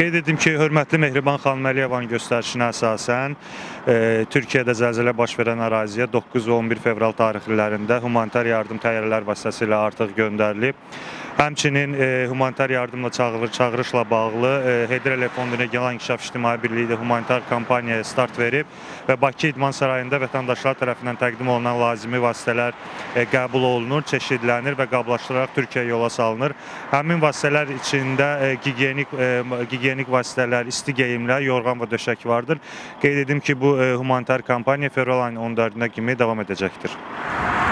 Qeyd edim ki, hörmətli Mehriban xanım Əliyevanın göstərişinə əsasən Türkiyədə zəlzələ baş verən əraziyə 9 və 11 fevral tarixlərində humanitar yardım təyyarələr vasitəsilə artıq göndərilib. Həmçinin humanitar yardımla çağırışla bağlı Heydər Əliyev Fondu Regional İnkişaf İctimai Birliyi də humanitar kampaniyaya start verib və Bakı İdman Sarayında vətəndaşlar tərəfindən təqdim olunan lazımi vasitələr qəbul olunur, çeşidlənir və qablaşdıraraq Türkiyəyə yola salınır. Həmin vasitələr içində gigiyenik vasitələr, isti geyimlər, yorğan və döşək vardır. Qeyd edim ki, bu humanitar kampaniya fevral ayının 14-nə kimi davam edəcəkdir.